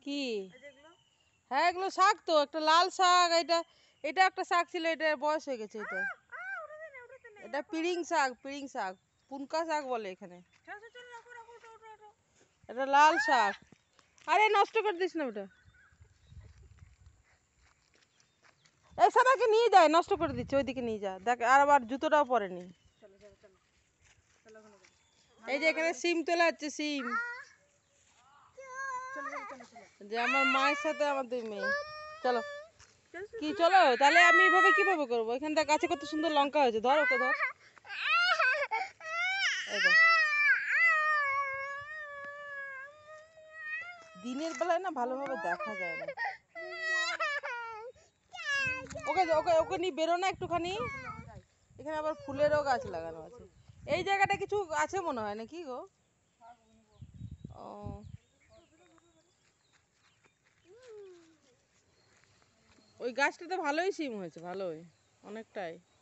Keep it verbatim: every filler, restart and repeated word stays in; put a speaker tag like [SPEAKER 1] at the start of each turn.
[SPEAKER 1] কি? হ্যাঁ এগুলো শাক তো, একটা লাল শাক, এটা এটা একটা শাক ছিল, এটা বয়স হয়ে গেছে। এটা এটা পিড়িং শাক, পিড়িং শাক, পুনকা শাক বলে এখানে। এটা লাল শাক। আরে নষ্ট করে দিস না ওটা। এই সাদাকে নিয়ে যায়, নষ্ট করে দিচ্ছে, ওইদিকে নিয়ে যা। দেখ আর আবার জুতোটাও পরেনি। এই যে এখানে সিম তোলা হচ্ছে, সিম। যে আমার মায়ের সাথে আমার দুই মেয়ে। চলো কি, চলো তাহলে আমি এভাবে কিভাবে করবো? এখানটা গাছে কত সুন্দর লঙ্কা হয়েছে, ধর ওকে ধর। দিনের বেলায় না ভালোভাবে দেখা যায় না। ওকে ওকে ওকে নিয়ে বেরো না একটুখানি। এখানে আবার ফুলেরও গাছ লাগানো আছে। এই জায়গাটা কিছু আছে মনে হয়, নাকি গো? ও ওই গাছটাতে ভালোই সিম হয়েছে, ভালোই, অনেকটাই।